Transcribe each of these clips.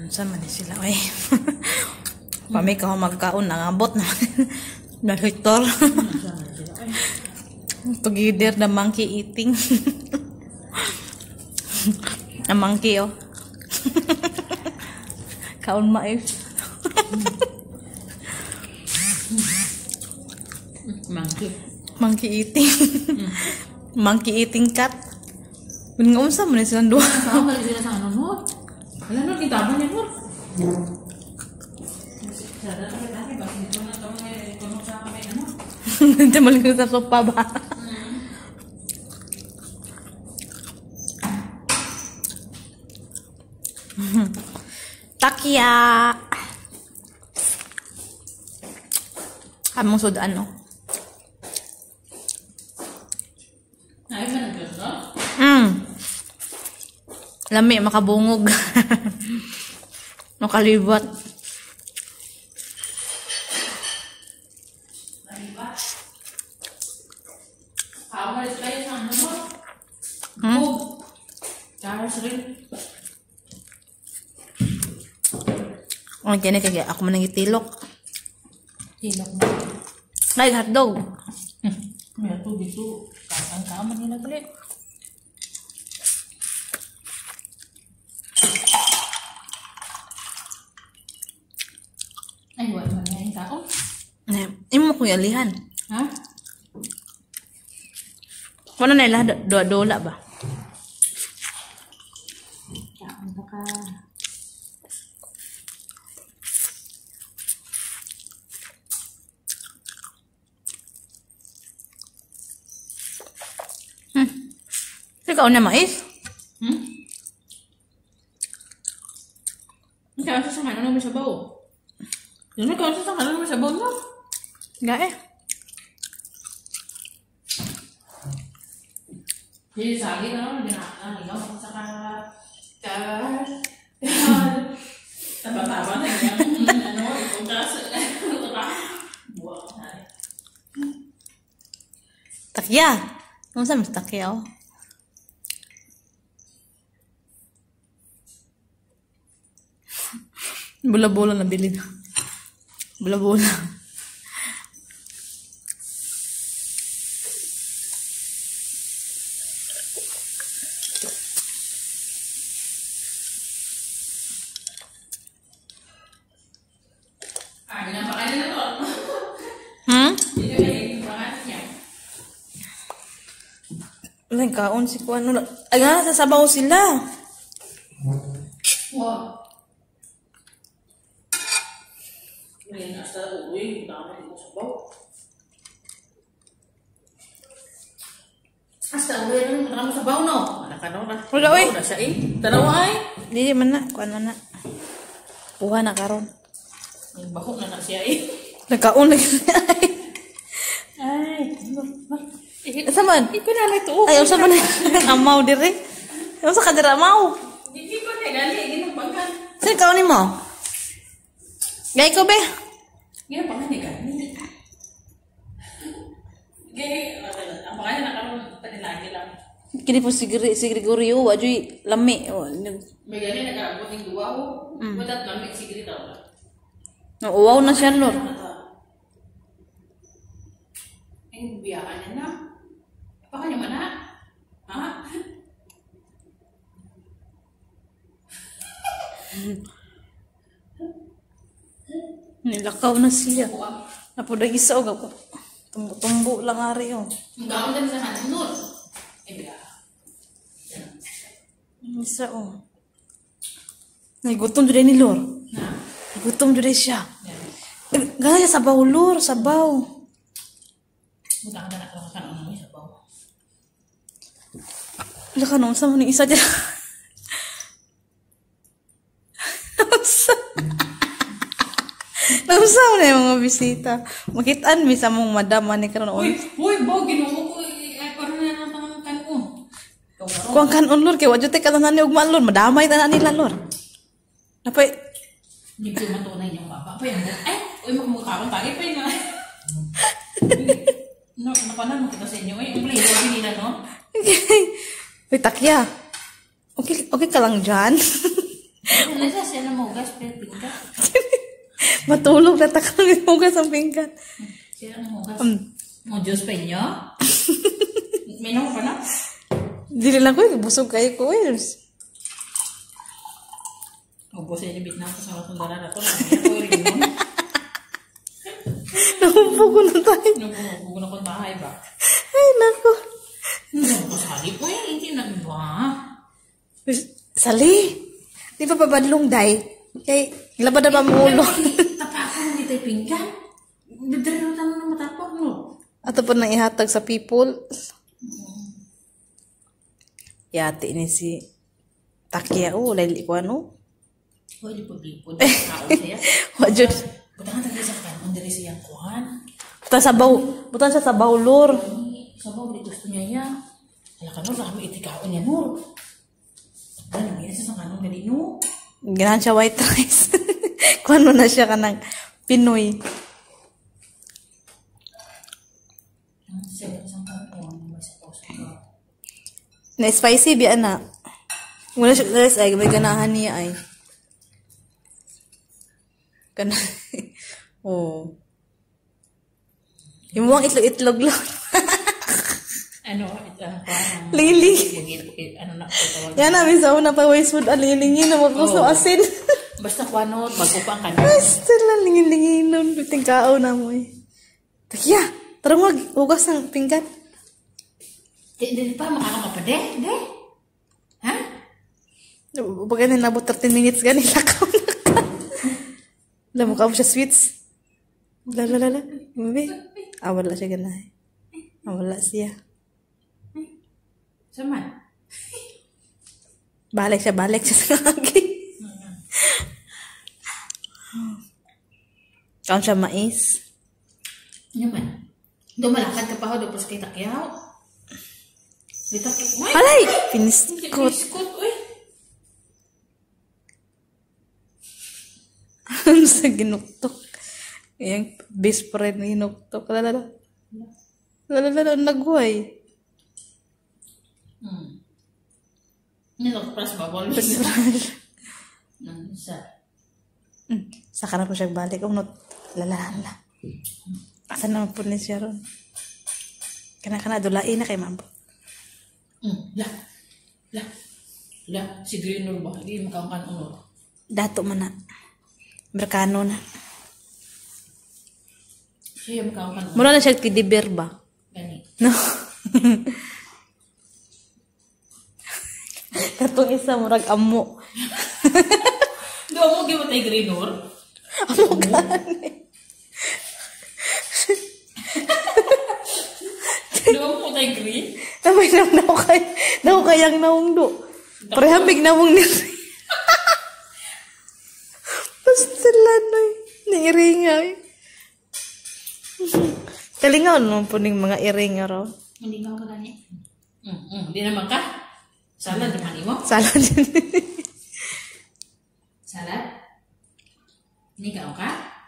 Sama ni sila ay. Pami ka magkaon nangabot na. Na Victor. Together the monkey eating. A monkey oh. Kaon maif. Monkey eating. Monkey eating cat. Unsa man silang duha. Sama sila sa ano no? Wala no kita ba niya no? Sada ta kita ba dito na to may kuno sa kami ano? Hindi maling sa sopa ba? Takya. Among sudan no. Ay man nagdo. Lami makabungog. Makalibot. Awal tayo sa ano mo? Bug. Charles rin. Ang kaya kaya ako man nangitilok. Tilok na. Like hotdog. May ato dito. Kaman nila ulit. Ay, wala man nga yung tao. Imo ko yalihan. Ha? Wala na ilah dola ba? Kaon pa ka. Ikaw na mais? Ikaw sa ano mo sa bawo? Yun na ikaw sa ano mo sa bawo mo? Enggak Jadi sagi na ikaw sa taba-taba na yung ano, ipugas. Buwak na. Takya. Ano sa mas takya oh? Bola-bola na bilhin. Bola-bola. Pinapakain na to. Dito na yung pangalan niya. Wala yung kaon si Kuan. Ay nga, sasabaw sila. Wow. Ngayon, hasta uwi, tama dito sa bawo. Hasta uwi lang, nakama sa bawo, no? Nakano na. Wala, uy. Bawo na siya eh. Tanaw ay. Hindi man na. Kuan man na. Puha na karon. May baho na siya eh. Nagkaon lagi na. Ay. Asa man? Ikaw na ito. Ay, usa man na. Amaw diri. Usa ka dira amaw. Hindi ko na gali, ginapangkan. Saan kaon ni mo? Gay ko be. Ginapangkan ni gali. Gay, ang pangalan na karon panilagi lang. Kini po sigri guriyo wa joy lami. May gali nag-aabot ng duwa ko. Wadat lamig sigri daw. Uwaw na siya lor. Ay, biyaan niya na. Baka niya man na. Ha? Nilakaw na siya. Napuday isa og ako. Tumbo lang ari oh. Ang gawin din sa hanin nun. Eh, biyaan. Isa oh. Nagutom jud ni lor. Na? Gutom jud siya. Gana siya sabaw lor, sabaw. Butang ka na ano mo sa bawo. Wala ka nung sa mo ni isa dyan. Nausa mo na yung mga bisita. Makitaan mi sa mong madam ni karon. Uy, bo, ginumo ko. Ay, parang na naman kanon. Kuang kanon lor kay wa jud tay katanan ni ugma lor, madamay tanan nila lor. Napay Hindi ko matunay niyang papa. Pa yan. Ay, uy, magmukha kong tagay pa yun. No, napanan mo kita sa inyo. Yung play, sabi nila, no? Uy, takya. Okay ka lang dyan? Ano siya? Siya na mo gas, pero pinggan. Matulog na takang hugas ang pinggan. Siya na mo gas. Mo Diyos pa inyo? Minum pa na? Dili lang ko, busog kayo ko. Ubos yung libit na ako sa mga sundara na to. Nakaya ko yung rin. Nakumpugo na tayo. Nakumpugo na kong bahay ba? Ay, nako. Sali po yan, hindi nagba. Sali. Di pa pabadlong, day. Kay, labad na ba mo ulo? Tapak ko hindi tayo pinggan. Bidra na tayo na matapak mo. Ato pa nang ihatag sa people. Yati ni si Takya. Oh, laili ko ano? Oh, di pa people. Kao siya. Wajud. Butangan tayo sa kanon, dari siyang kuhan. Butan siya sa bawlor. Sabaw, di gusto niya niya. Kaya kanon, kami itikaon niya, Nur. Ano, may nasa sa kanon, gali, no? Ganahan siya white rice. Kung ano na siya ka ng Pinoy. Siya, isang kanon, may sa poso ka. Na spicy, biya na. Wala siya rice ay, may ganahan niya ay. Kana. Oh. Yung mga itlog-itlog lang. Ano, parang... Lili. Ano na, tawag. Yan namin sa una pa waste food, alilingin na magpuso asin. Basta kung ano, mag-upang ka na. Basta lang, lingin-lingin nun. Biting kao na mo eh. Takya, tarong wag, hugas ng pinggan. Di pa, makakama pa, de? Ha? Baga nilabot 13 minutes gani, lakaw na ka. Alam mo ka mo siya sweets. Lala. Baby. Wala siya ganay. Wala siya. Saman? Balik siya sa lagi. Kaon siya mais. Ano man? Dumalakad ka pa ako, dapos kay Takyaw. Di Takyaw. Alay! Piniskot. Biskot, uy. Ano sa ginuktok? Yung best friend ni ginuktok. Lala. Nagway. Nilokpras ba? Ball Nang isa. Saka na po siya balik. Unot. Lalahan la. Asan naman po ni siya ron? Kana dulain na kay mambo. La. Si Greenor ba? Hindi makakakan unod. Dato man na. Merkano na. Siya makakakan unod. Mula na siya kidiber ba? Gani. No. Katong isa murag amo. Doon mo gimatay Greenor? Amo gani. Doon mo tayo green? Namay naw kayang naong do. Parehambig nawong ni. Basta lanoy. Niiringa eh. Kalingaw naman po ng mga iringa raw. Hindi nga ako gani. Hindi naman ka? Salad naman mo? Salad yun. Salad? Hindi ka ka?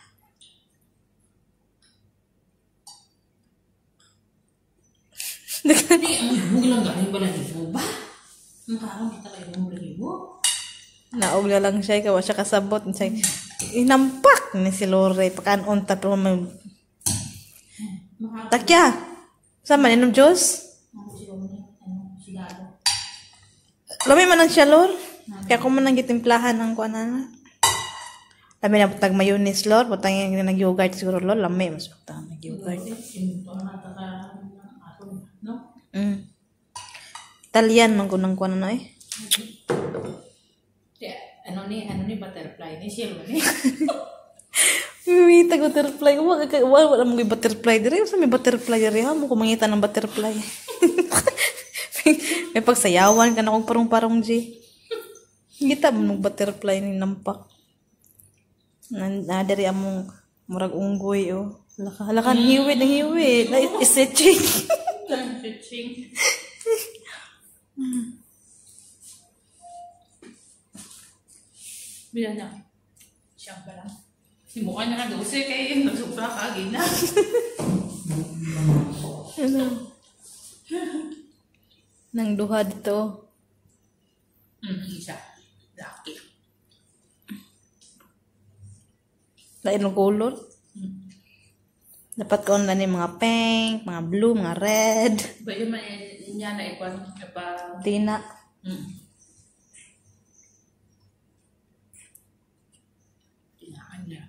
Hindi, ang bulang galing ba lang mo ba? Makarang kita kayo ng bulang mo. Naog na lang siya. Ikaw siya kasabot. Inampak ni si Lore. Pagkaan pero may... Takya! Sama ninom Diyos? Lami man ang siya, Lord. Kaya kung man ang gitimplahan ng kuwan na. Lami na butag mayonnaise, Lord. Butang yung nag-yogurt siguro, Lord. Lami. Mas butang nag-yogurt. Italian man kung nang kuwan na eh. Ano ni butterfly ni siya ba ni? Mimita ko butterfly. Wala mong butterfly dire. Sa may butterfly dire ha mo kung mangita ng butterfly. May pagsayawan ka na kung parong-parong G. Ngita mo mong butterfly ni nampak. Nadari among murag unggoy oh. Halakan hiwit ng hiwit. Stretching. Stretching. Bila na. Siyang pa lang. Mukha niya ka 12 kaya nagsubra ka agad na. Ano? Nang duha dito. Isa. Laki. Lain ng color. Dapat ko na ni mga pink, mga blue, mga red. Ba yun man niya na ipan Tina. Tinaan niya.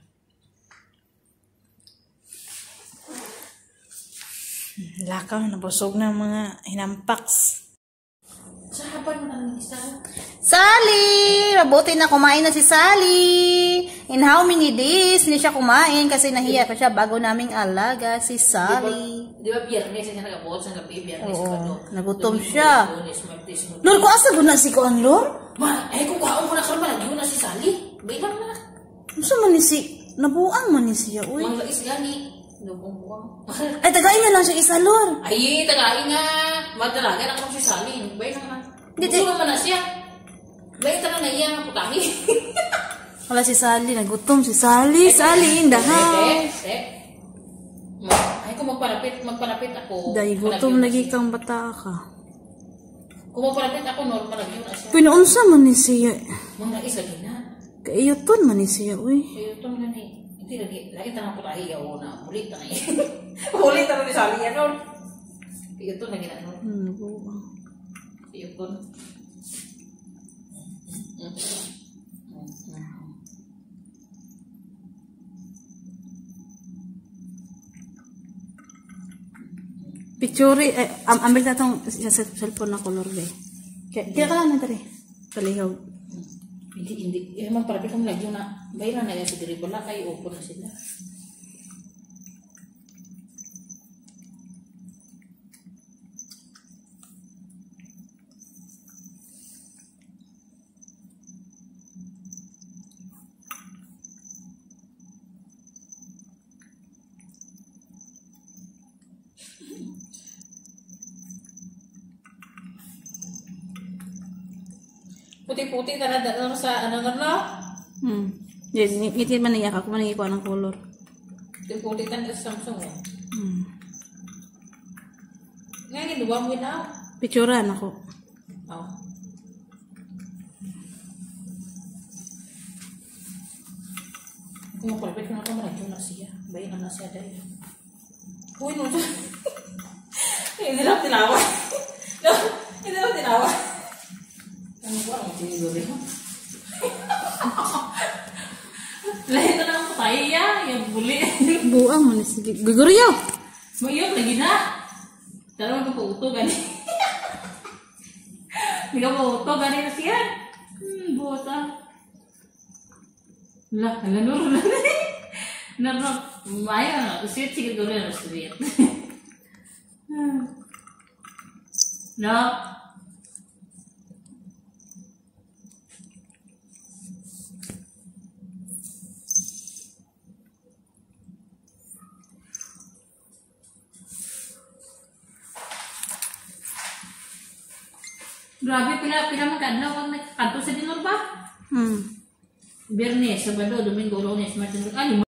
Lakaw, nabusog na mga hinampaks. Sa hapan mo nang isa. Sally! Mabuti na kumain na si Sally. In how many days hindi siya kumain kasi nahiya pa siya bago naming alaga si Sally. Di ba biyernes siya nag-abot sa gabi, biyernes Oo, pa do. nagutom siya. Lunes, Martes, Lord, kung asa guna si Kuan, Lord? Ma, ay kung kaon ko na karon malagyo na si Sally. Bayang na. Gusto man ni si, nabuang man ni siya, uy. Mga is gani. Dugong-buang. Ay, tagain niya lang siya isa, Lord. Ay, tagain nga. Madalaga na kung si Sally. Bayang na. Dito. Gusto naman na siya. Bayang na iya nga putahi. Wala si Sally, nagutom si Sally. Sally in the house. Ay, kung magparapit ako. Dahil gutom lagi kang bata ka. Kung magparapit ako, normal lagi na siya. Pinuunsa man ni siya. Mga isa din na. Kaiyuton man ni siya, uy. Kaya ito nga ni. Hindi lagi tanang putahi yaw na. Ulit na ngayon. Ulit na ni Sally yan, Lord. Kaya ito lagi na, Lord. Nabuang. Kaya ito. Picture, ambil na itong cellphone na color, be. Kaya ka lang na tari. Palihog. Hindi. Eh, magparapit kong lagi na. Bayaran na yan si Diri. Wala kayo. Opo na sila. Puti-puti talaga sa ano nga na. Ngiti man niya ka, kung maningin ko ng color. Puti-puti talaga sa Samsung. Ngayon, duwa mo na. Picturean ako. Oh. Kung magpalapit ko na ito, managyo na siya. Bayan na siya dahil. Uy, no. Hindi lang tinawa. No, hindi lang tinawa. Ano ba ang tiniguri mo? Lahat na lang pataya, yung buli. Buang man ni sige. Guguryo! Mayroon, lagi na. Tara, magpauto, gani. Hindi ka pauto, gani na siya. Bota. Lah, nalanuro na. Nalanuro. Maya na, sweet siguro na sweet. No? Grabe, pila magkadlaw kang nagkanto sa dinor ba? Biyernes, Sabado, Domingo, Lunes, Martes,